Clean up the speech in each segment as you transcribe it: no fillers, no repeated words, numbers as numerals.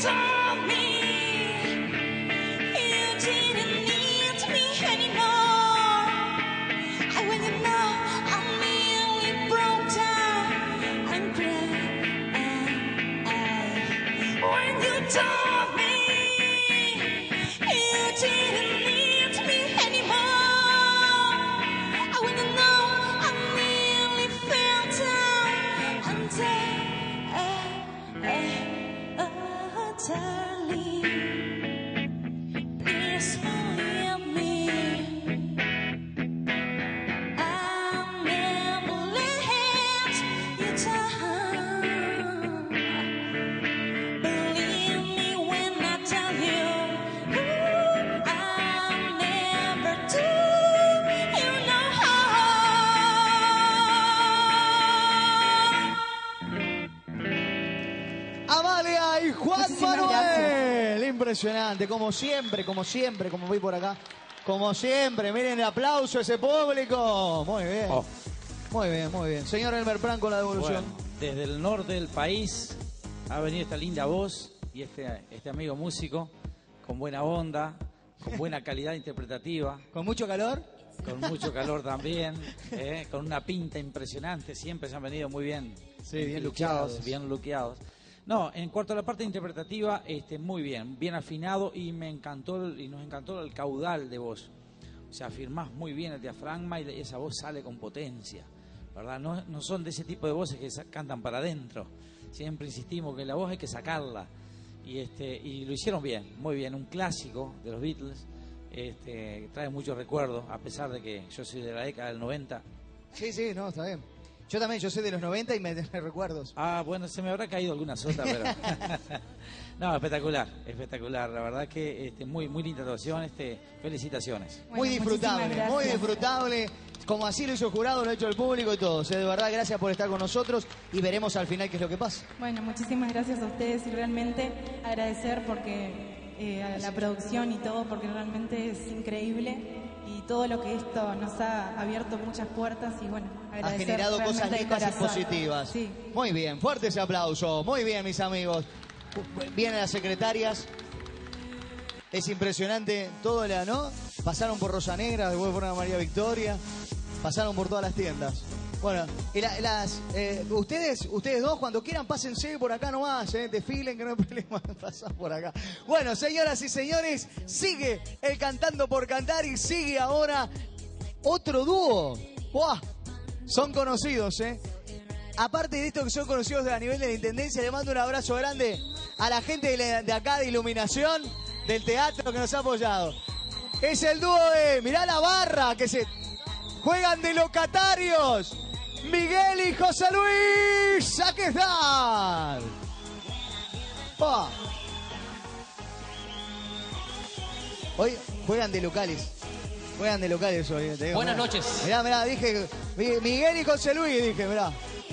told me you didn't need me anymore, and when you know I nearly broke down and cried, when you told me you didn't need me anymore, and when you know I nearly fell down and darling, please forgive me. I never let you down. Believe me when I tell you, I never do you no harm. Amalia y Juan Muchísimas Manuel. Impresionante, como siempre, como voy por acá. Como siempre, miren el aplauso a ese público. Muy bien. Oh. Muy bien, muy bien. Señor Elmer Pran con la devolución. Bueno, desde el norte del país ha venido esta linda voz y este amigo músico con buena onda, con buena calidad interpretativa, ¿Con mucho calor? con mucho calor también, con una pinta impresionante. Siempre se han venido muy bien, Sí, bien luqueados, luqueados. bien luqueados. No, en cuanto a la parte interpretativa, muy bien afinado y nos encantó el caudal de voz. O sea, afirmás muy bien el diafragma y esa voz sale con potencia, ¿verdad? No son de ese tipo de voces que cantan para adentro. Siempre insistimos que la voz hay que sacarla. Y lo hicieron bien, muy bien. Un clásico de los Beatles, que trae muchos recuerdos, a pesar de que yo soy de la década del 90. Sí, no, está bien. Yo también, yo soy de los 90 y me recuerdos. Ah, bueno, se me habrá caído alguna sota, pero... No, espectacular. La verdad que muy linda actuación, felicitaciones. Bueno, Muy muchísimas muy gracias. disfrutable. Como así lo hizo el jurado, lo ha hecho el público y todo. O sea, de verdad, gracias por estar con nosotros y veremos al final qué es lo que pasa. Bueno, muchísimas gracias a ustedes y realmente agradecer porque a la producción y todo, porque realmente es increíble y todo lo que esto nos ha abierto muchas puertas y bueno, Ha agradecer generado cosas realmente de lindas y corazón. positivas. Sí. Muy bien, fuerte ese aplauso. Muy bien, mis amigos. Vienen las secretarias. Es impresionante todo, ¿no? Pasaron por Rosa Negra, después fueron a María Victoria. Pasaron por todas las tiendas. Bueno, y ustedes dos, cuando quieran, pásense por acá nomás, desfilen, que no hay problema, pasan por acá. Bueno, señoras y señores, sigue el Cantando por Cantar y sigue ahora otro dúo. ¡Buah! Son conocidos, Aparte de esto que son conocidos a nivel de la Intendencia, le mando un abrazo grande a la gente de acá de Iluminación, del teatro que nos ha apoyado. Es el dúo de, mirá la barra, que se juegan de locatarios. Miguel y José Luis, aquí están. Oh. Hoy juegan de locales. Juegan de locales hoy. Te digo, Buenas mirá. noches. Mirá, dije Miguel y José Luis, dije, mirá.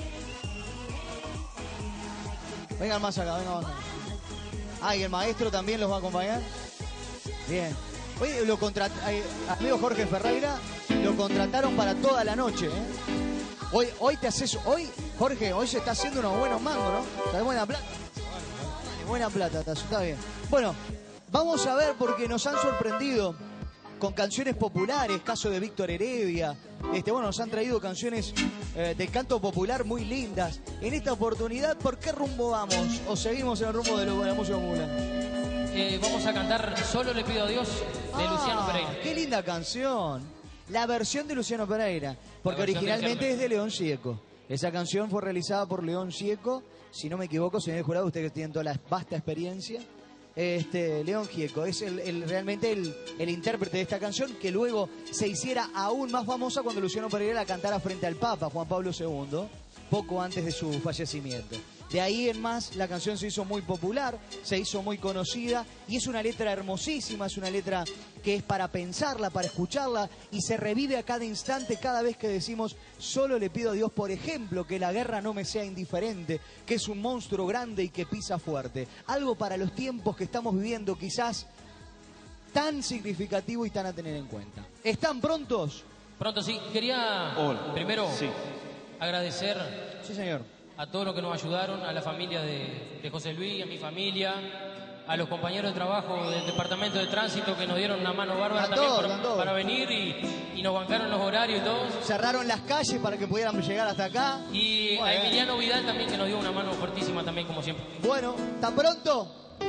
Vengan más acá, vengan más acá. Ah, y el maestro también los va a acompañar. Bien. Hoy amigo Jorge Ferreira, lo contrataron para toda la noche, Hoy te haces, Jorge, hoy se está haciendo unos buenos mangos, ¿no? Está de buena plata. Buena plata, está bien. Bueno, vamos a ver porque nos han sorprendido con canciones populares, caso de Víctor Heredia. Bueno, nos han traído canciones de canto popular muy lindas. En esta oportunidad, ¿por qué rumbo vamos? ¿O seguimos en el rumbo de la música popular? Vamos a cantar Solo le pido a Dios de Luciano Pereira. ¡Qué linda canción! La versión de Luciano Pereira, porque La versión de originalmente Luciano es de León Gieco. Esa canción fue realizada por León Gieco, si no me equivoco, señor jurado, usted que tiene toda la vasta experiencia. León Gieco es realmente el intérprete de esta canción, que luego se hiciera aún más famosa cuando Luciano Pereira la cantara frente al Papa Juan Pablo II, poco antes de su fallecimiento. De ahí en más, la canción se hizo muy popular, se hizo muy conocida y es una letra hermosísima, es una letra que es para pensarla, para escucharla y se revive a cada instante cada vez que decimos solo le pido a Dios, por ejemplo, que la guerra no me sea indiferente, que es un monstruo grande y que pisa fuerte. Algo para los tiempos que estamos viviendo quizás tan significativo y tan a tener en cuenta. ¿Están prontos? Pronto sí. Quería primero agradecer Sí, señor. a todos los que nos ayudaron, a la familia de José Luis, a mi familia, a los compañeros de trabajo del Departamento de Tránsito que nos dieron una mano bárbara también para venir y nos bancaron los horarios y todo. Cerraron las calles para que pudieran llegar hasta acá. Y Muy a bien. Emiliano Vidal también, que nos dio una mano fuertísima también, como siempre. Bueno, ¿tan pronto?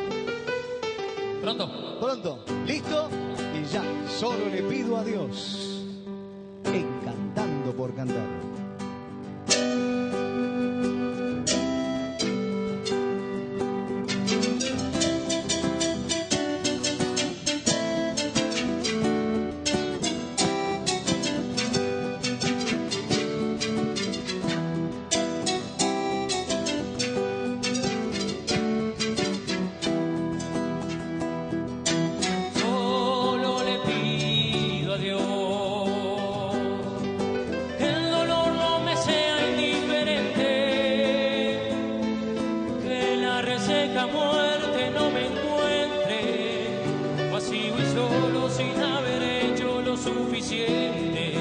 Pronto. Pronto. ¿Listo? Y ya, solo le pido a Dios. Encantando por cantar. Solo le pido a Dios que el dolor no me sea indiferente, que la reseca muerte no me encuentre vacío y solo sin haber hecho lo suficiente.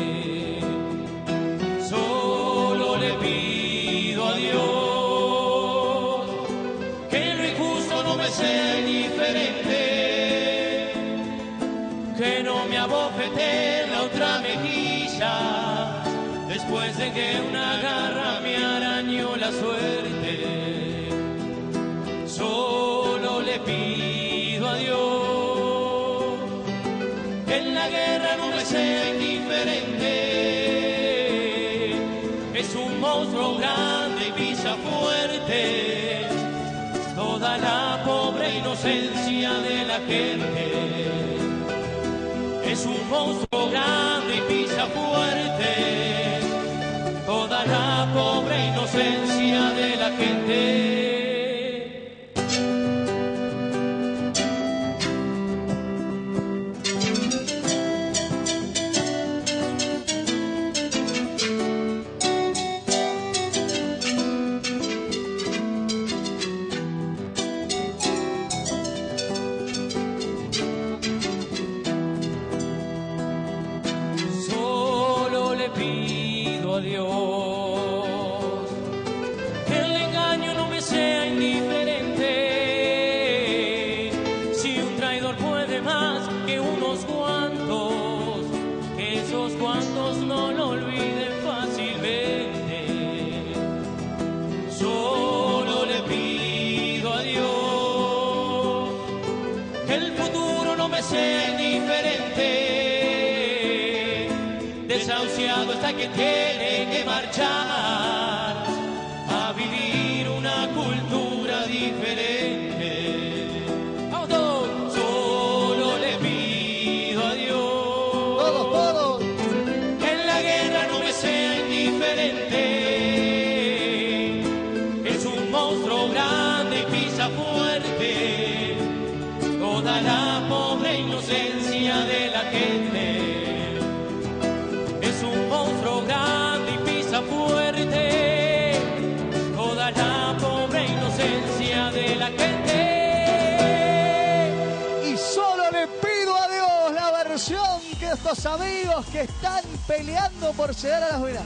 Solo le pido a Dios que lo injusto no me sea indiferente, que no me abofete la otra mejilla después de que una garra me arañó la suerte. Solo le pido a Dios que en la guerra no me sea indiferente. Es un monstruo grande y pisa fuerte toda la pobre inocencia de la gente. Es un monstruo grande y pisa fuerte toda la pobre inocencia de la gente. Solo le pido a Dios que el engaño no me sea indiferente. Si un traidor puede más que unos cuantos, que esos cuantos no lo olviden fácilmente. Solo le pido a Dios que el futuro no me sea indiferente. Desahuciado está quien tiene que marchar a vivir una cultura diferente. ¡Vamos todos! Solo le pido a Dios Todos. que en la guerra no me sea indiferente. Es un monstruo grande y pisa fuerte toda la pobre inocencia de la gente. Es un monstruo grande y pisa fuerte toda la pobre inocencia de la gente. Y solo le pido a Dios la versión que estos amigos que están peleando por llegar a las venas.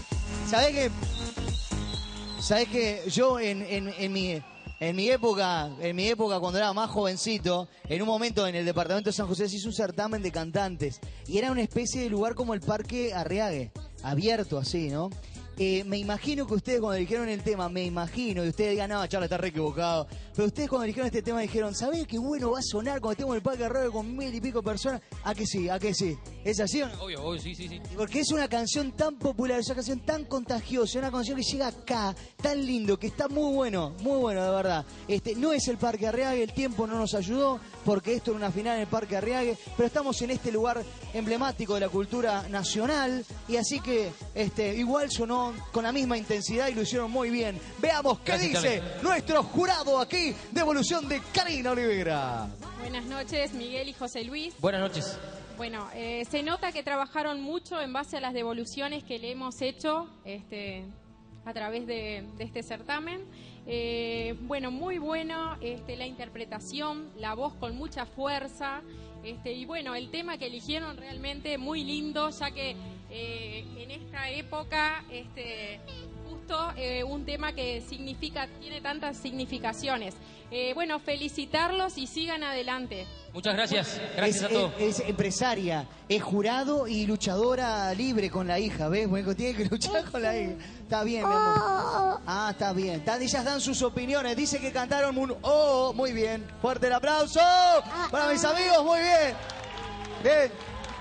¿Sabés que yo en mi época cuando era más jovencito, en un momento en el departamento de San José se hizo un certamen de cantantes y era una especie de lugar como el Parque Arriague, abierto así, ¿no? Me imagino que ustedes cuando dijeron el tema, y ustedes digan, no, Charla está re equivocado, pero ustedes cuando dijeron este tema dijeron, ¿sabés qué bueno va a sonar cuando estemos en el Parque Arriague con 1000 y pico personas? ¿A que sí? ¿Es así o no? Obvio, sí. Porque es una canción tan popular, es una canción tan contagiosa, una canción que llega acá, tan lindo, que está muy bueno, de verdad. No es el Parque Arriague, el tiempo no nos ayudó, porque esto era una final en el Parque Arriague, pero estamos en este lugar emblemático de la cultura nacional, y así que igual sonó con la misma intensidad y lo hicieron muy bien. Veamos qué Gracias, dice Carlos. nuestro jurado aquí de evolución de Karina Olivera. Buenas noches, Miguel y José Luis. Buenas noches. Bueno, se nota que trabajaron mucho en base a las devoluciones que le hemos hecho a través de este certamen. Bueno, muy bueno la interpretación, la voz con mucha fuerza. Y bueno, el tema que eligieron realmente muy lindo, ya que en esta época justo justo un tema que tiene tantas significaciones. Bueno, felicitarlos y sigan adelante. Muchas gracias. Gracias a todos. Es empresaria, es jurado y luchadora libre con la hija, ¿ves? Bueno, tiene que luchar con la hija. Está bien, mi amor. Ah, está bien. Ellas dan sus opiniones. Dice que cantaron un oh, muy bien. Fuerte el aplauso para mis amigos, muy bien. Bien.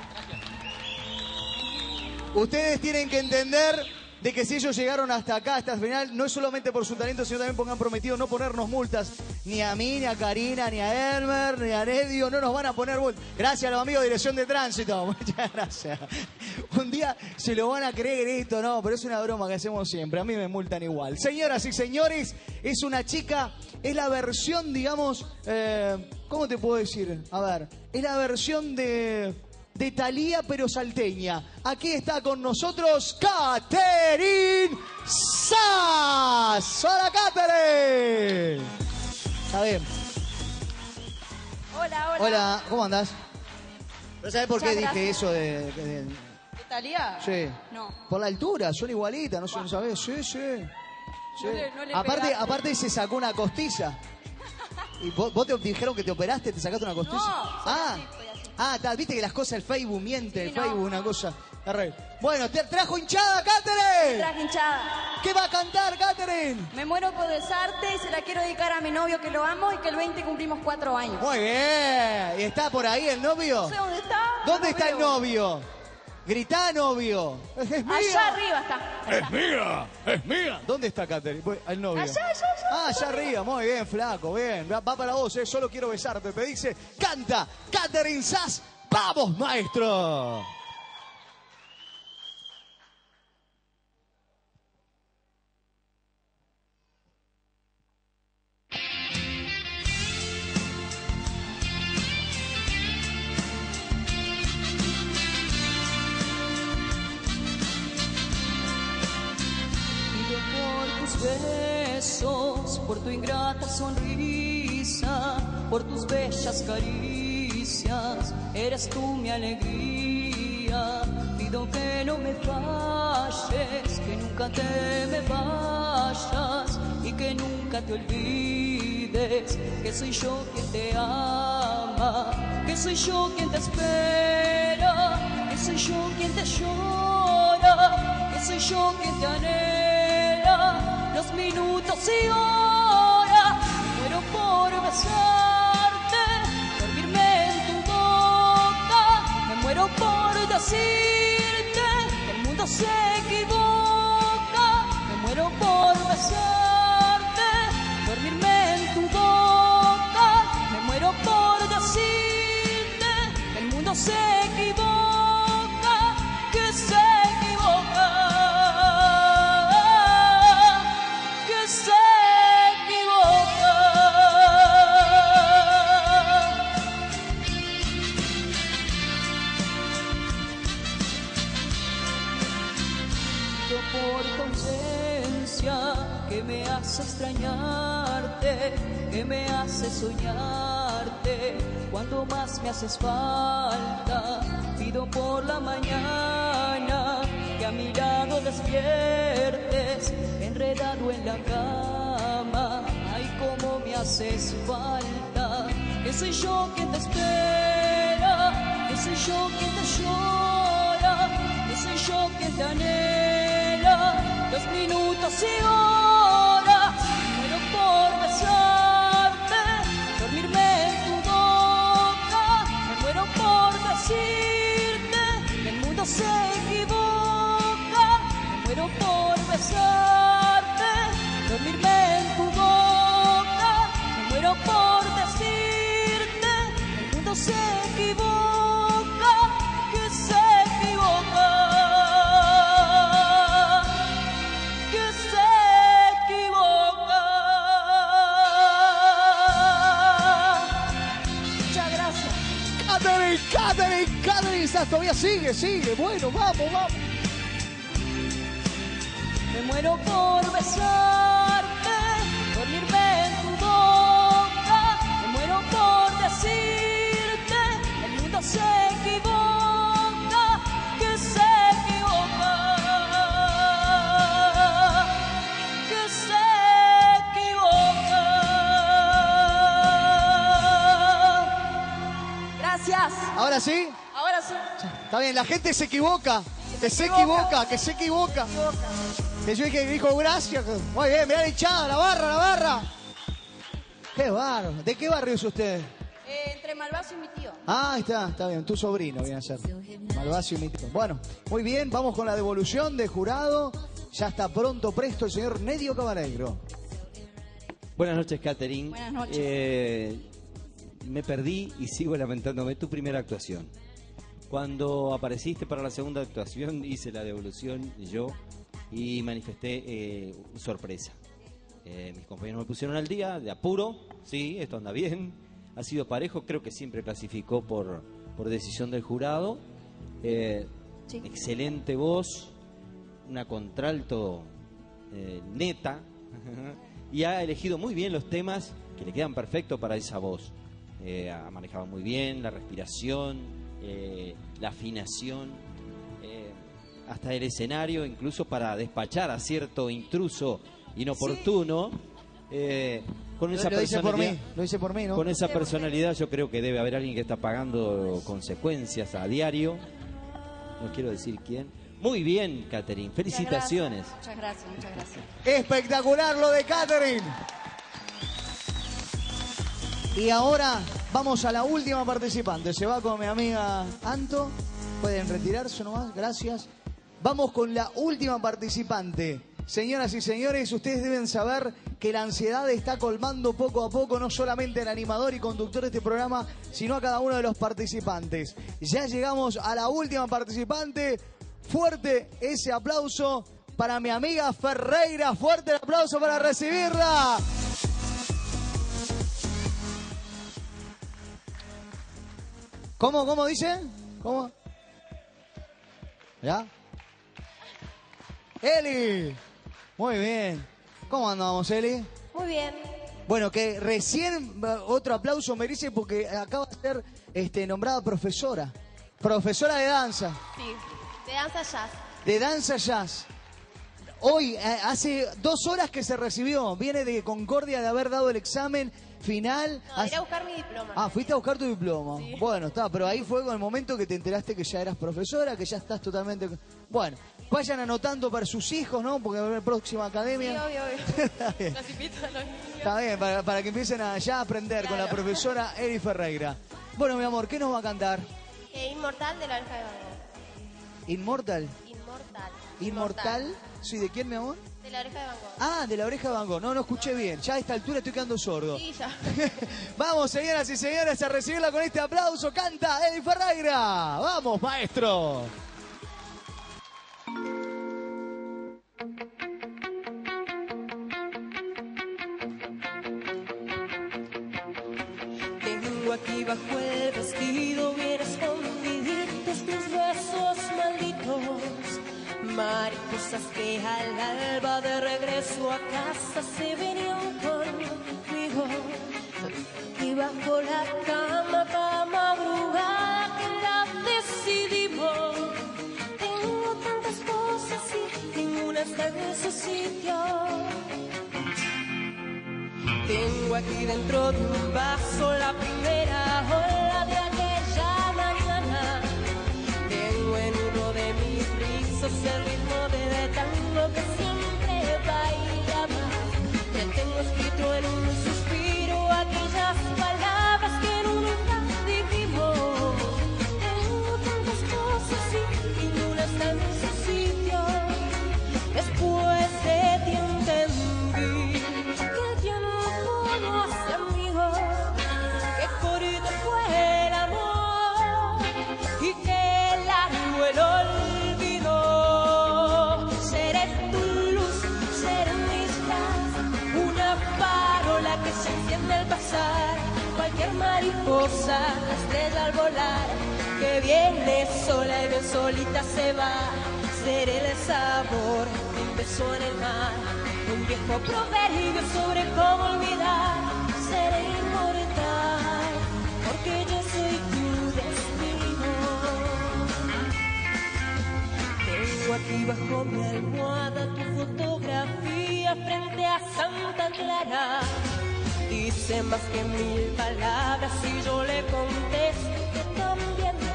Ustedes tienen que entender de que si ellos llegaron hasta acá, hasta el final, no es solamente por su talento, sino también porque han prometido no ponernos multas. Ni a mí, ni a Karina, ni a Elmer, ni a Nedio, no nos van a poner multas. Gracias a los amigos de Dirección de Tránsito. Muchas gracias. Un día se lo van a creer esto, no, pero es una broma que hacemos siempre. A mí me multan igual. Señoras y señores, es una chica, es la versión, digamos, ¿cómo te puedo decir? A ver, es la versión de Thalía, pero salteña. Aquí está con nosotros Catherine Sass. ¡Hola, Catherine! Está bien. Hola, hola. Hola, ¿cómo andás? ¿No sabés por qué Muchas dije gracias. eso ¿De Thalía? Sí. No. Por la altura, son igualitas, no sabés. Sí, sí. Sí. No le aparte, pegaste. se sacó una costilla. ¿Y vos te dijeron que te operaste, te sacaste una costilla? No, Ah, fue así. viste que las cosas, el Facebook miente, Sí, el no. Facebook, una cosa. Bueno, te trajo hinchada, Catherine. Traje hinchada. ¿Qué va a cantar, Catherine? Me muero por besarte y se la quiero dedicar a mi novio que lo amo y que el 20 cumplimos 4 años. Muy bien. ¿Y está por ahí el novio? No sé dónde está. ¿Dónde no está el veo. novio? Gritá, novio. Es mía. Allá arriba está. Ahí está. mía, es mía. ¿Dónde está Catherine? El novio. Allá. Ah, allá arriba, muy bien, flaco, bien. Va para vos, solo quiero besarte. Te dice, canta, Catherine Sass. ¡Vamos, maestro! Pido por tus besos, por tu ingrata sonrisa, por tus bellas caricias, eres tú mi alegría. Pido que no me falles, que nunca te me vayas y que nunca te olvides que soy yo quien te ama, que soy yo quien te espera, que soy yo quien te llora, que soy yo quien te anhela los minutos y horas. Muero por besarte, dormirme en tu boca. Me muero por decirte que el mundo se equivoca. Me muero por besarte, dormirme en tu boca. Me muero por decirte que el mundo se equivoca, que se equivoca, que se equivoca. Pido por tu ausencia que me hace extrañarte, que me hace soñarte cuando más me haces falta. Pido por la mañana que a mi lado despiertes, enredado en la cama. Ay, cómo me haces falta. Que soy yo quien te espera, que soy yo quien te llora, que soy yo quien te anhela los minutos y horas. Muero por besarte, dormirme en tu boca. Me muero por decirte que el mundo se equivoca. Me muero por besarte, dormirme en tu boca. Me muero por decirte que el mundo se equivoca, que se equivoca, que se equivoca. Muchas gracias. Catherine Sass, todavía sigue. Bueno, vamos. Me muero por besarte, dormirme en tu boca. Me muero por decirte, el mundo se equivoca, que se equivoca, ¿Ahora sí? Ahora sí. Está bien, la gente se equivoca. Que se equivoca. Que yo dije, dijo gracias. Muy bien, mirá la hinchada, la barra. Qué barro. ¿De qué barrio es usted? Entre Malvacio y mi tío. Ah, está bien, tu sobrino viene a ser. Malvacio y mi tío. Bueno, muy bien, vamos con la devolución de jurado. Ya está presto el señor Nedio Cabareiro. Buenas noches, Catherine. Buenas noches. Me perdí y sigo lamentándome tu primera actuación. Cuando apareciste para la segunda actuación, hice la devolución yo y manifesté sorpresa. Mis compañeros me pusieron al día, de apuro, sí, esto anda bien. Ha sido parejo, creo que siempre clasificó por decisión del jurado. Sí. Excelente voz, una contralto neta, y ha elegido muy bien los temas que le quedan perfectos para esa voz. Ha manejado muy bien la respiración, la afinación, hasta el escenario, incluso para despachar a cierto intruso inoportuno. Con esa personalidad, lo hice por mí, ¿no? con esa personalidad yo creo que debe haber alguien que está pagando consecuencias a diario. No quiero decir quién. Muy bien, Catherine. Felicitaciones. Muchas gracias. Espectacular lo de Catherine. Y ahora vamos a la última participante. Se va con mi amiga Anto. Pueden retirarse nomás, gracias. Vamos con la última participante. Señoras y señores, ustedes deben saber que la ansiedad está colmando poco a poco no solamente al animador y conductor de este programa, sino a cada uno de los participantes. Ya llegamos a la última participante. Fuerte ese aplauso para mi amiga Ferreira. Fuerte el aplauso para recibirla. ¿Cómo dice? ¿Cómo? ¿Ya? Eli. Muy bien. ¿Cómo andamos, Eli? Muy bien. Bueno, que recién otro aplauso merece porque acaba de ser nombrada profesora. Profesora de danza. Sí, de danza jazz. De danza jazz. Hoy, hace 2 horas que se recibió. Viene de Concordia de haber dado el examen final. No, iré a buscar mi diploma. Ah, fuiste a buscar tu diploma. Sí. Bueno, está, pero ahí fue con el momento que te enteraste que ya eras profesora, que ya estás totalmente... Bueno, vayan anotando para sus hijos, ¿no? Porque va a haber próxima academia. Sí, obvio. Está bien. Los invito a los niños. Está bien, para que empiecen a ya aprender con la profesora Eli Ferreira. Bueno, mi amor, ¿qué nos va a cantar? Inmortal de la oreja de Van Gogh. ¿Inmortal? Inmortal. Sí, ¿de quién, mi amor? De la oreja de Van Gogh. Ah, de la oreja de Van Gogh. No escuché bien. Ya a esta altura estoy quedando sordo. Sí, ya. Vamos, señoras y señores, a recibirla con este aplauso. Canta Eli Ferreira. Vamos, maestro. Tengo aquí bajo el vestido bien escondiditos tus besos malditos, mariposas que al alba de regreso a casa se venían conmigo. Y bajo la cama para madrugada que la decidimos. Tengo tantas cosas y ninguna está en su sitio. Tengo aquí dentro de un vaso la primera ola de aquella mañana. Tengo en uno de mis rizos el ritmo del tango que siempre bailaba. Ya tengo escrito en un suspiro aquellas palabras que nunca dijimos. Tengo tantas cosas y ninguna está en su sitio. Después de ti entendí que ya no hace amigos, que corto fue el amor y que largo el olvido. Seré tu luz, seré mi paz, una farola que se enciende al pasar. Cualquier mariposa, estrella al volar, que viene sola y bien solita se va. Seré el sabor de un beso en el mar, un viejo proverbio sobre cómo olvidar. Seré inmortal, porque yo soy tu destino. Tengo aquí bajo mi almohada tu fotografía frente a Santa Clara. Dice más que 1000 palabras y yo le contesto que también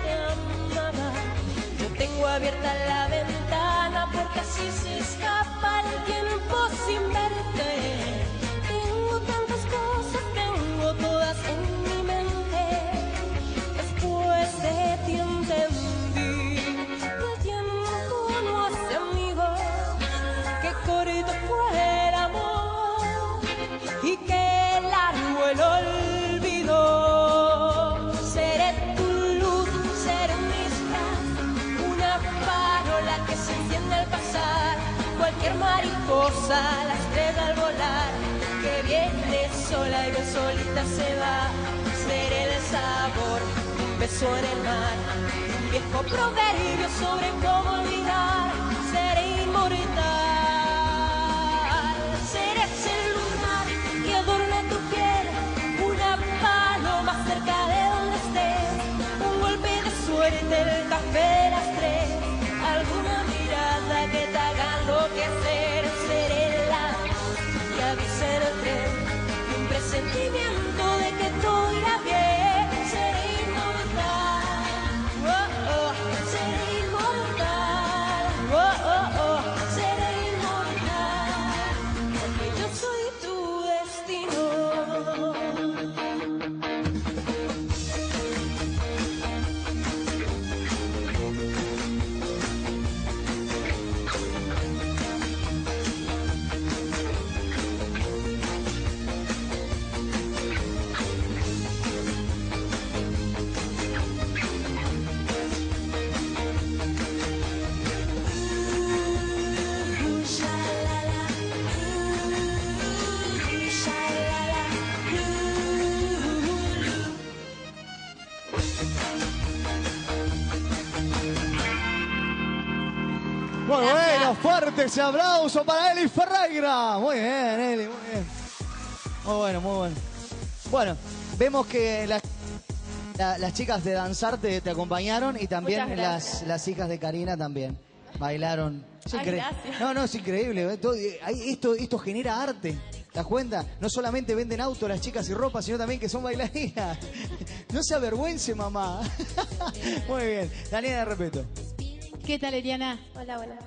Tengo abierta la ventana porque así se escapa el tiempo sin verte. Tengo tantas cosas, tengo todas en mi mente. Después de ti entendí que el tiempo no hace amigos, que corto fue el amor y que largo el olvido. Seré tu luz, seré mi disfraz, una farola que se enciende al pasar. Cualquier mariposa, la estrella al volar, que viene sola y bien solita se va. Seré el sabor de un beso en el mar, un viejo proverbio sobre cómo olvidar. Seré inmortal, seré ese lunar que adorne tu piel, una paloma cerca de donde estés, un golpe de suerte, el café de las 3, alguna mirada que te haga enloquecer. Seré la que avisa en el tren, un presentimiento de que todo irá bien. Seré inmortal, oh, oh, seré inmortal, oh, oh, oh, seré inmortal, porque yo soy tu destino. Muy bueno, fuerte ese aplauso para Eli Ferreira. Muy bien, Eli, muy bien. Muy bueno, muy bueno. Bueno, vemos que las chicas de danzar te acompañaron y también Muchas gracias. las hijas de Karina también bailaron. Es Ay, increíble. gracias. No, es increíble. Esto genera arte. ¿Te das cuenta? No solamente venden autos las chicas y ropa, sino también que son bailarinas. No se avergüence, mamá. Muy bien. Daniela, respeto. ¿Qué tal, Eliana? Hola, hola.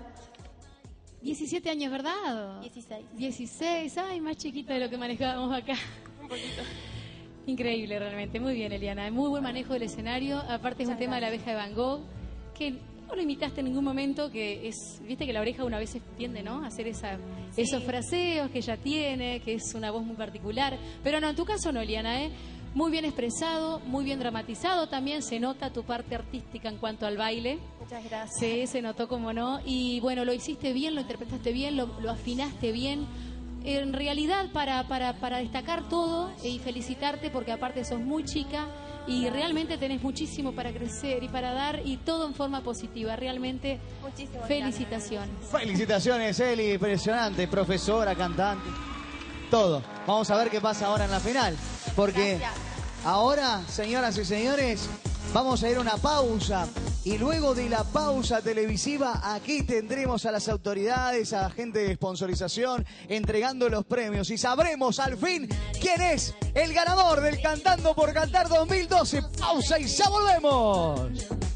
17 años, ¿verdad? 16. 16, ay, más chiquita de lo que manejábamos acá. Un poquito. Increíble, realmente. Muy bien, Eliana. Muy buen manejo del escenario. Aparte es un Muchas tema de la gracias. abeja de Van Gogh, que no lo imitaste en ningún momento, que es, viste que la oreja una vez tiende, ¿no? A hacer esos fraseos que ella tiene, que es una voz muy particular. Pero no, en tu caso no, Eliana, ¿eh? Muy bien expresado, muy bien dramatizado. También se nota tu parte artística en cuanto al baile. Muchas gracias. Sí, se notó como no. Y bueno, lo hiciste bien, lo interpretaste bien, lo afinaste bien. En realidad, para destacar todo y felicitarte, porque aparte sos muy chica y realmente tenés muchísimo para crecer y para dar, y todo en forma positiva. Realmente, Muchísimas felicitaciones. Felicitaciones, Eli. Impresionante. Profesora, cantante. Todo. Vamos a ver qué pasa ahora en la final. Porque Gracias. ahora, señoras y señores, vamos a ir a una pausa. Y luego de la pausa televisiva, aquí tendremos a las autoridades, a la gente de sponsorización, entregando los premios. Y sabremos al fin quién es el ganador del Cantando por Cantar 2012. Pausa y ya volvemos.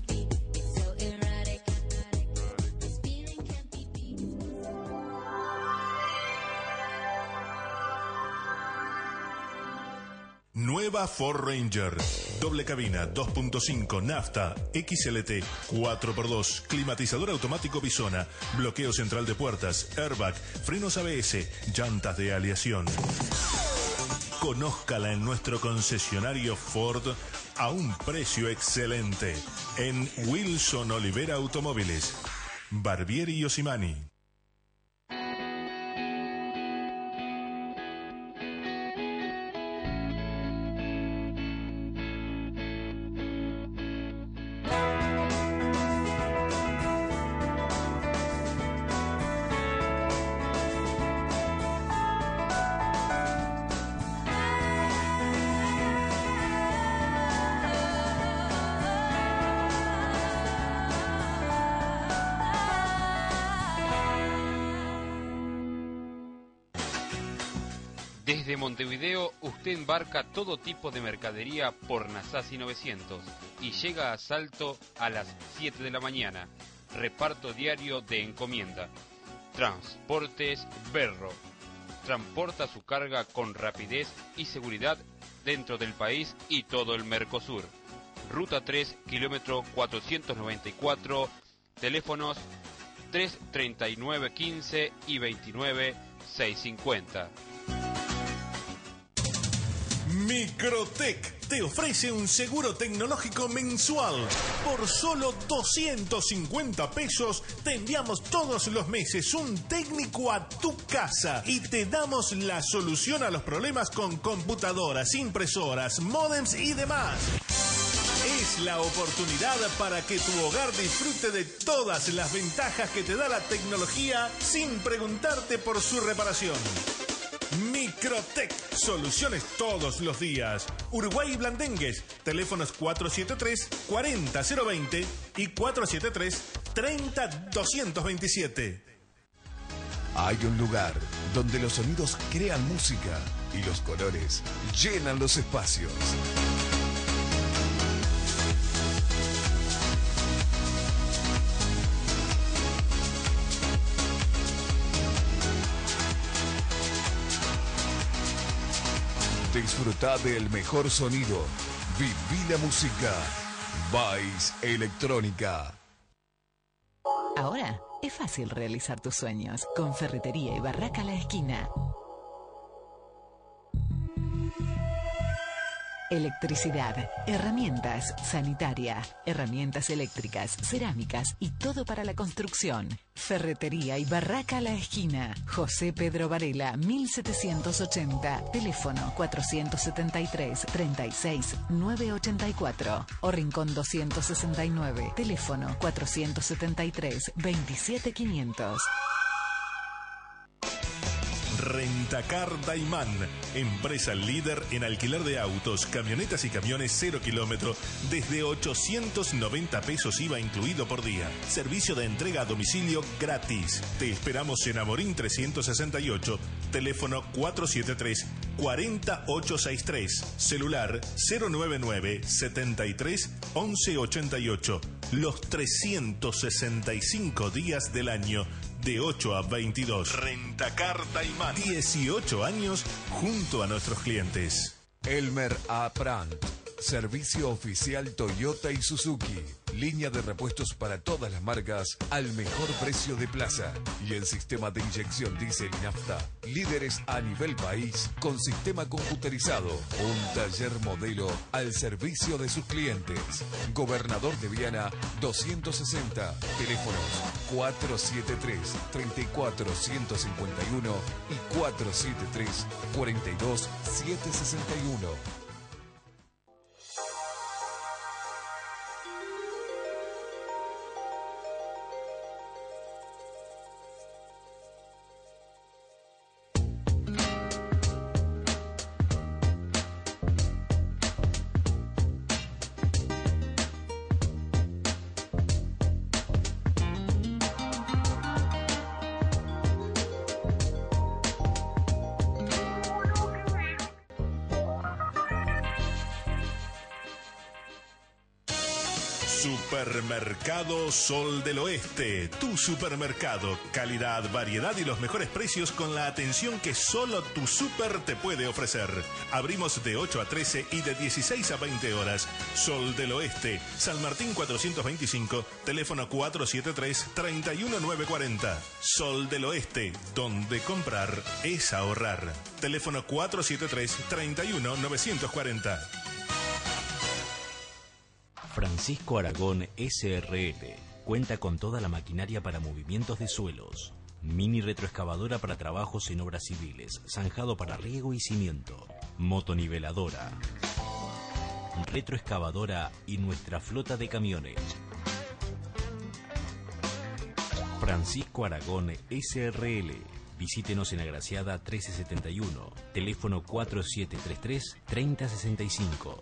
Nueva Ford Ranger. Doble cabina, 2.5, nafta, XLT, 4x2, climatizador automático Bisona, bloqueo central de puertas, airbag, frenos ABS, llantas de aleación. Conózcala en nuestro concesionario Ford a un precio excelente. En Wilson Olivera Automóviles. Barbieri y Osimani. Desde Montevideo, usted embarca todo tipo de mercadería por Nasasi 900 y llega a Salto a las 7 de la mañana. reparto diario de encomienda. Transportes Berro. Transporta su carga con rapidez y seguridad dentro del país y todo el Mercosur. Ruta 3, kilómetro 494, teléfonos 33915 y 29650. Microtech te ofrece un seguro tecnológico mensual. Por solo 250 pesos te enviamos todos los meses un técnico a tu casa y te damos la solución a los problemas con computadoras, impresoras, módems y demás. Es la oportunidad para que tu hogar disfrute de todas las ventajas que te da la tecnología sin preguntarte por su reparación. Microtech, soluciones todos los días. Uruguay y Blandengues, teléfonos 473-40020 y 473-30227. Hay un lugar donde los sonidos crean música y los colores llenan los espacios. Disfruta del mejor sonido. Viví la música. Vice Electrónica. Ahora es fácil realizar tus sueños con Ferretería y Barraca La Esquina. Electricidad, herramientas, sanitaria, herramientas eléctricas, cerámicas y todo para la construcción. Ferretería y Barraca La Esquina. José Pedro Varela, 1780. Teléfono 473-36-984. O Rincón 269. Teléfono 473-27500. Rentacar Daimán, empresa líder en alquiler de autos, camionetas y camiones 0 kilómetro desde 890 pesos IVA incluido por día. Servicio de entrega a domicilio gratis. Te esperamos en Amorín 368, teléfono 473-40863, celular 099-73-1188. Los 365 días del año, de 8 a 22. Rentacar Daimán. 18 años junto a nuestros clientes. Elmer A. Brandt. Servicio oficial Toyota y Suzuki. Línea de repuestos para todas las marcas al mejor precio de plaza. Y en sistema de inyección diésel y nafta. Líderes a nivel país con sistema computerizado. Un taller modelo al servicio de sus clientes. Gobernador de Viana 260. Teléfonos 473-34151 y 473-42761. Supermercado Sol del Oeste, tu supermercado, calidad, variedad y los mejores precios con la atención que solo tu super te puede ofrecer. Abrimos de 8 a 13 y de 16 a 20 horas. Sol del Oeste, San Martín 425, teléfono 473-31940. Sol del Oeste, donde comprar es ahorrar. Teléfono 473-31940. Francisco Aragón SRL. Cuenta con toda la maquinaria para movimientos de suelos. Mini retroexcavadora para trabajos en obras civiles. Zanjado para riego y cimiento. Motoniveladora. Retroexcavadora y nuestra flota de camiones. Francisco Aragón SRL. Visítenos en Agraciada 1371. Teléfono 4733-3065.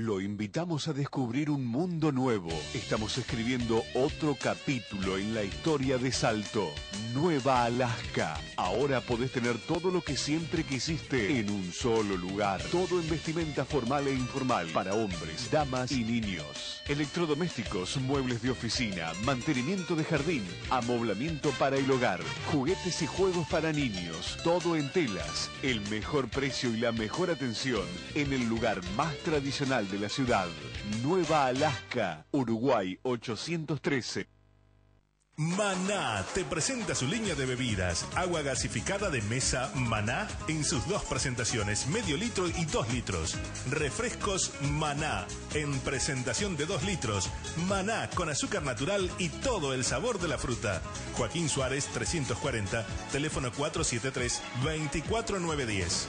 Lo invitamos a descubrir un mundo nuevo. Estamos escribiendo otro capítulo en la historia de Salto. Nueva Alaska. Ahora podés tener todo lo que siempre quisiste en un solo lugar. Todo en vestimenta formal e informal para hombres, damas y niños. Electrodomésticos, muebles de oficina, mantenimiento de jardín, amoblamiento para el hogar, juguetes y juegos para niños. Todo en telas. El mejor precio y la mejor atención en el lugar más tradicional de la ciudad. Nueva Alaska, Uruguay 813. Maná te presenta su línea de bebidas. Agua gasificada de mesa Maná en sus dos presentaciones, medio litro y 2 litros. Refrescos Maná en presentación de 2 litros. Maná con azúcar natural y todo el sabor de la fruta. Joaquín Suárez 340, teléfono 473-24910.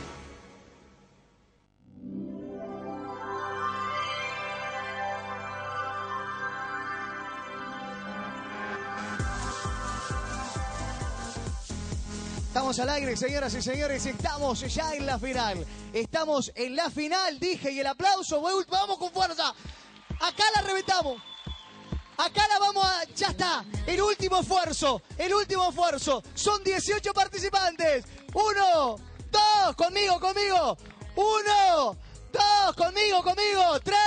Estamos al aire, señoras y señores, estamos ya en la final. Estamos en la final, dije, y el aplauso, vamos con fuerza. Acá la reventamos. Acá la vamos a... Ya está, el último esfuerzo, el último esfuerzo. Son 18 participantes. 1, 2, conmigo. 1, 2, conmigo. 3,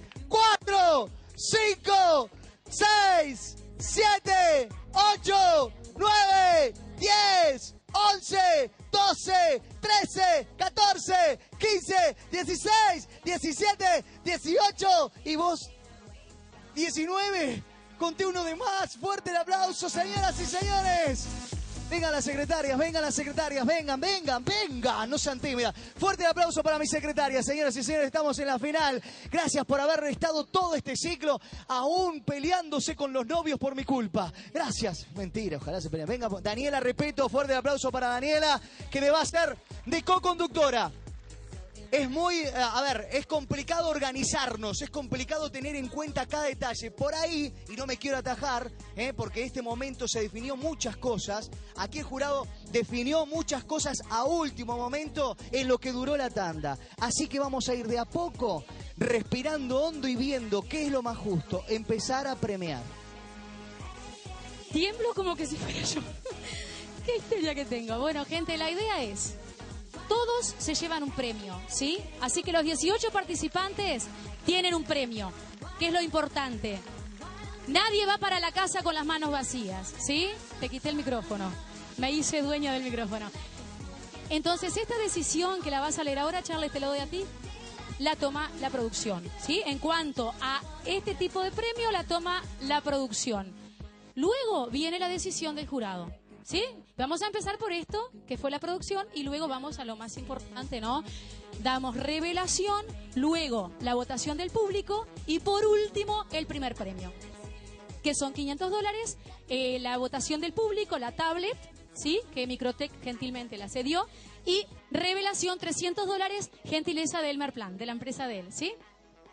4, 5, 6, 7, 8, 9, 10... 11, 12, 13, 14, 15, 16, 17, 18 y vos 19. Conté uno de más. Fuerte el aplauso, señoras y señores. Vengan las secretarias, vengan. No sean tímidas. Fuerte el aplauso para mi secretaria, señoras y señores. Estamos en la final. Gracias por haber estado todo este ciclo aún peleándose con los novios por mi culpa. Gracias. Mentira, ojalá se peleen. Venga, Daniela, repito, fuerte el aplauso para Daniela, que me va a ser de co-conductora. Es muy, es complicado organizarnos, es complicado tener en cuenta cada detalle. Por ahí, y no me quiero atajar, porque en este momento se definió muchas cosas. Aquí el jurado definió muchas cosas a último momento en lo que duró la tanda. Así que vamos a ir de a poco, respirando hondo y viendo qué es lo más justo. Empezar a premiar. Tiemblo como que si fuera yo. Qué historia que tengo. Bueno, gente, la idea es... Todos se llevan un premio, ¿sí? Así que los 18 participantes tienen un premio, que es lo importante. Nadie va para la casa con las manos vacías, ¿sí? Te quité el micrófono. Me hice dueña del micrófono. Entonces, esta decisión que la vas a leer ahora, Charles, te lo doy a ti, la toma la producción, ¿sí? En cuanto a este tipo de premio, la toma la producción. Luego viene la decisión del jurado. ¿Sí? Vamos a empezar por esto, que fue la producción, y luego vamos a lo más importante, ¿no? Damos revelación, luego la votación del público y por último el primer premio, que son $500, la votación del público, la tablet, ¿sí? Que Microtech gentilmente la cedió, y revelación $300, gentileza de Elmer Plan, de la empresa de él, ¿sí?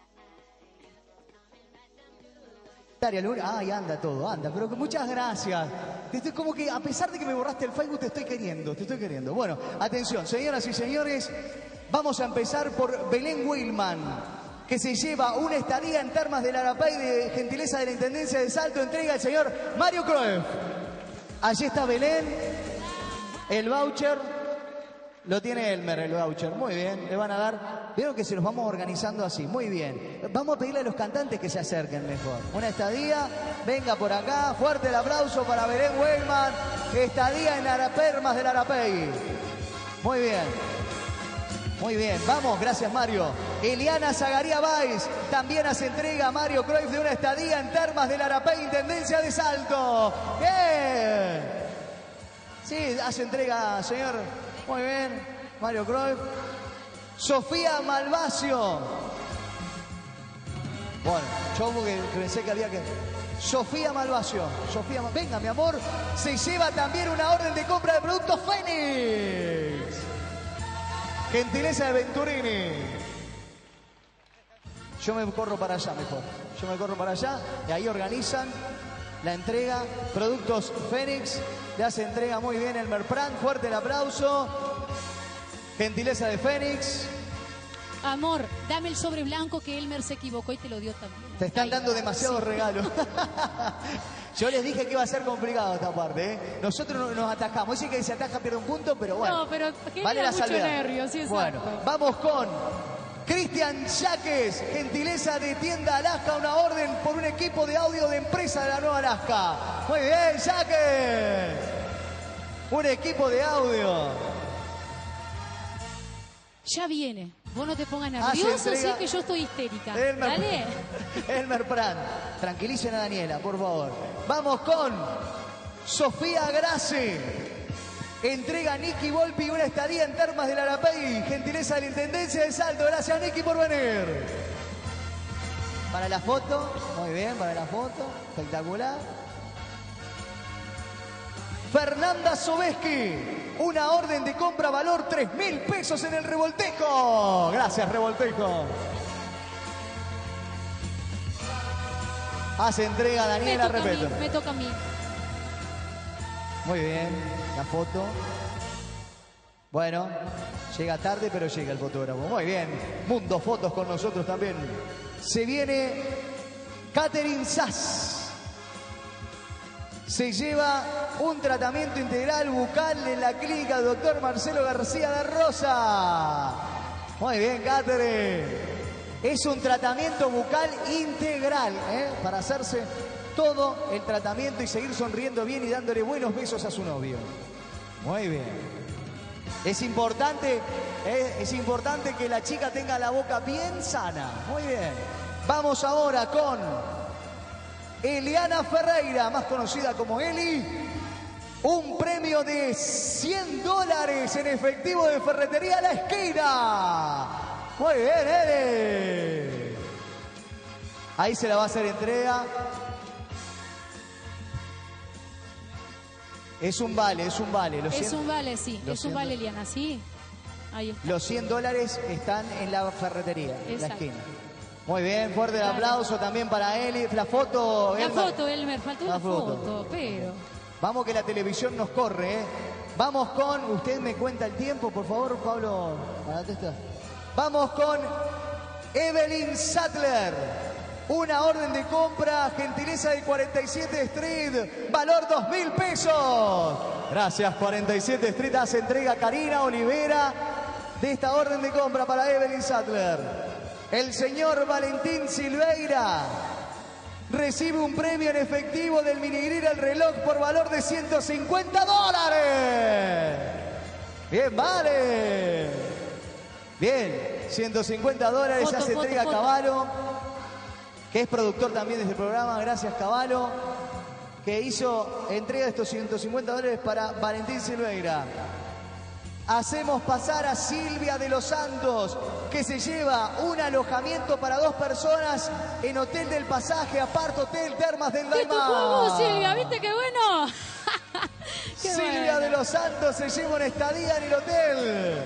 Ay, anda todo, pero muchas gracias. Estoy como que, a pesar de que me borraste el Facebook, te estoy queriendo. Bueno, atención, señoras y señores, vamos a empezar por Belén Wilman, que se lleva una estadía en Termas del Arapey de gentileza de la Intendencia de Salto, entrega al señor Mario Cruyff. Allí está Belén, el voucher. Lo tiene Elmer, el voucher. Muy bien, le van a dar... Vieron que se los vamos organizando así. Muy bien. Vamos a pedirle a los cantantes que se acerquen mejor. Una estadía. Venga por acá. Fuerte el aplauso para Belén Wellman. Estadía en Termas del Arapey. Muy bien. Muy bien. Vamos, gracias Mario. Eliana Zagaría Valls también hace entrega a Mario Cruyff de una estadía en Termas del Arapey, Intendencia de Salto. Bien. Sí, hace entrega, señor... Muy bien, Mario Cruyff. Sofía Malvacio. Bueno, yo porque pensé que había que... Sofía Malvacio. Venga, mi amor. Se lleva también una orden de compra de productos Fénix. Gentileza de Venturini. Yo me corro para allá mejor. Y ahí organizan la entrega. Productos Fénix. Le hace entrega muy bien Elmer Pran. Fuerte el aplauso. Gentileza de Fénix. Amor, dame el sobre blanco que Elmer se equivocó y te lo dio también. Te están dando demasiados regalos. Yo les dije que iba a ser complicado esta parte, ¿eh? Nosotros nos atajamos. Dice que se ataja pierde un punto, pero bueno. No, pero vale la mucho salvedad. nervio, sí, bueno, exacto. vamos con Cristian Yaques, gentileza de Tienda Alaska, una orden por un equipo de audio de empresa de la Nueva Alaska. Muy bien, Yaques. Un equipo de audio. Ya viene. Vos no te pongas se nervioso, entrega sí que yo estoy histérica. Elmer, Dale. Elmer Pran. Tranquilicen a Daniela, por favor. Vamos con Sofía Grace. Entrega Nicky Volpi una estadía en Termas del Arapey. Gentileza de la Intendencia de Salto. Gracias, Nicky, por venir. Para la foto. Muy bien, para la foto. Espectacular. Fernanda Sobeski, una orden de compra valor 3.000 pesos en el Revoltejo. Gracias, Revoltejo. Hace entrega Daniela Repeto. Me toca a mí. Muy bien, la foto. Bueno, llega tarde, pero llega el fotógrafo. Muy bien, Mundo Fotos con nosotros también. Se viene Catherine Sass. Se lleva un tratamiento integral bucal en la clínica del doctor Marcelo García de Rosa. Muy bien, Catherine. Es un tratamiento bucal integral, para hacerse todo el tratamiento y seguir sonriendo bien y dándole buenos besos a su novio. Muy bien. Es importante que la chica tenga la boca bien sana. Muy bien. Vamos ahora con Eliana Ferreira, más conocida como Eli. Un premio de $100 en efectivo de Ferretería La Esquina. Muy bien, Eli. Ahí se la va a hacer entrega. Es un vale. Es un vale, sí. Es un vale, Eliana, sí. Ahí está. Los $100 están en la ferretería, en la Exacto. esquina. Muy bien, fuerte el aplauso también para Eli. La foto, La Elmer. foto, Elmer, faltó La una foto. foto, pero... Vamos que la televisión nos corre, ¿eh? Vamos con, usted me cuenta el tiempo, por favor, Pablo. Vamos con Evelyn Sattler. Una orden de compra, gentileza de 47 Street, valor 2.000 pesos. Gracias, 47 Street. Hace entrega Karina Olivera de esta orden de compra para Evelyn Sattler. El señor Valentín Silveira recibe un premio en efectivo del Minigrill El Reloj por valor de $150. Bien, vale. Bien, $150. Hace entrega Caballo, que es productor también de este programa. Gracias, Caballo, que hizo entrega de estos $150 para Valentín Silveira. Hacemos pasar a Silvia de los Santos, que se lleva un alojamiento para 2 personas en Hotel del Pasaje, Apart Hotel Termas del ¿Qué Daimán. tocó, Silvia? ¿Viste qué bueno? Qué Silvia bueno. de los Santos se lleva una estadía en el hotel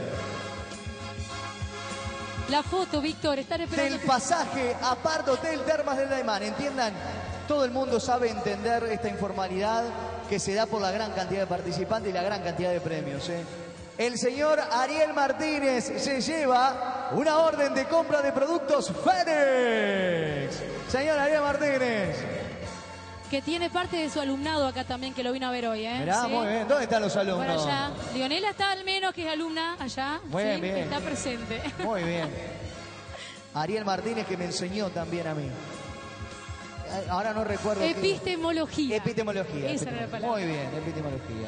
La foto, Víctor, estar esperando. del Pasaje, Apart Hotel Termas del Daimán. Entiendan, todo el mundo sabe entender esta informalidad que se da por la gran cantidad de participantes y la gran cantidad de premios, ¿eh? El señor Ariel Martínez se lleva una orden de compra de productos Fénix. Señor Ariel Martínez. Que tiene parte de su alumnado acá también, que lo vino a ver hoy, ¿eh? Mirá, ¿Sí? muy bien. ¿Dónde están los alumnos? Por allá. Leonela está al menos, que es alumna allá. Muy ¿sí? bien, bien. Está presente. Muy bien. Ariel Martínez, que me enseñó también a mí. Ahora no recuerdo. Epistemología. Epistemología. Esa era la palabra. Muy bien, epistemología.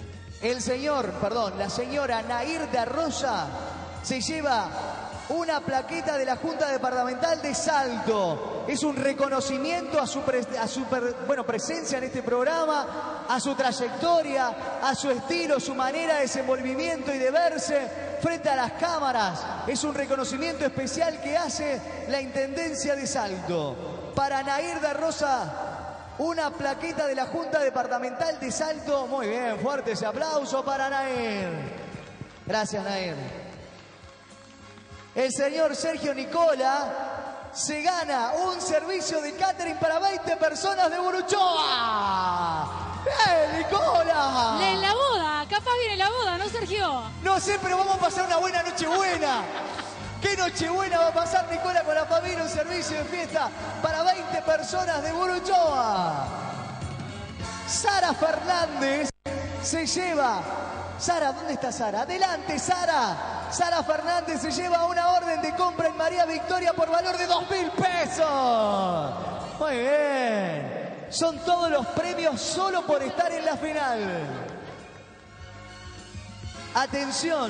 La señora Nair de Rosa se lleva una plaqueta de la Junta Departamental de Salto. Es un reconocimiento a su presencia en este programa, a su trayectoria, a su estilo, su manera de desenvolvimiento y de verse frente a las cámaras. Es un reconocimiento especial que hace la Intendencia de Salto. Para Nair de Rosa, una plaqueta de la Junta Departamental de Salto. Muy bien, fuerte ese aplauso para Nair. Gracias, Nair. El señor Sergio Nicola se gana un servicio de catering para 20 personas de Buruchoa. ¡Bien, Nicola! En la boda, capaz viene la boda, ¿no, Sergio? No sé, pero vamos a pasar una buena noche buena. ¿Qué nochebuena va a pasar Nicola con la familia? Un servicio de fiesta para 20 personas de Buruchoa. Sara Fernández se lleva... Sara, ¿dónde está Sara? Adelante, Sara. Sara Fernández se lleva una orden de compra en María Victoria por valor de 2.000 pesos. Muy bien. Son todos los premios solo por estar en la final. Atención.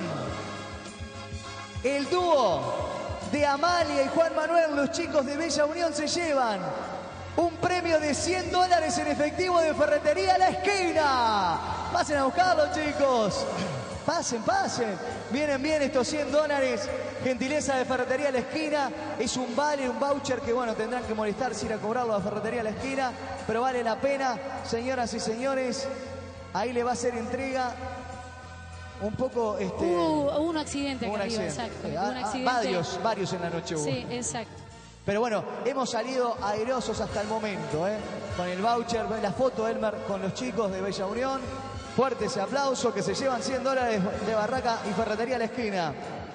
El dúo de Amalia y Juan Manuel, los chicos de Bella Unión, se llevan un premio de $100 en efectivo de Ferretería La Esquina. Pasen a buscarlo, chicos. Pasen, pasen. Vienen bien estos $100. Gentileza de Ferretería La Esquina. Es un vale, un voucher que, bueno, tendrán que molestarse ir a cobrarlo a Ferretería La Esquina. Pero vale la pena, señoras y señores. Ahí le va a hacer entrega. Un poco... Hubo un accidente acá arriba, exacto. Hubo un accidente. Varios en la noche hubo. Sí, exacto. Pero bueno, hemos salido airosos hasta el momento, ¿eh? Con el voucher, la foto, Elmer, con los chicos de Bella Unión. Fuerte ese aplauso, que se llevan $100 de Barraca y Ferretería La Esquina.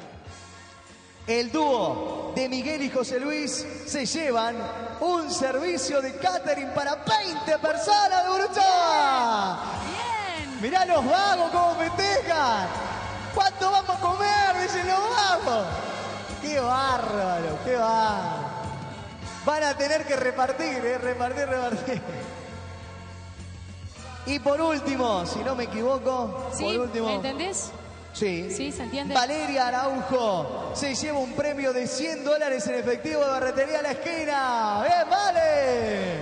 El dúo de Miguel y José Luis se llevan un servicio de catering para 20 personas de Buruchoa. Bien. Mirá los vagos cómo festejan. ¿Cuánto vamos a comer? Dicen los vagos. Qué bárbaro, qué bárbaro. Van a tener que repartir, repartir. Y por último, si no me equivoco, ¿Sí? por último... ¿Entendés? Sí. Sí, ¿se entiende? Valeria Araujo se lleva un premio de $100 en efectivo de Ferretería La Esquina. ¡Bien, Vale!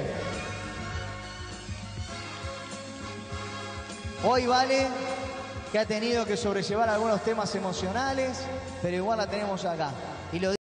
Hoy Vale, que ha tenido que sobrellevar algunos temas emocionales, pero igual la tenemos acá. Y lo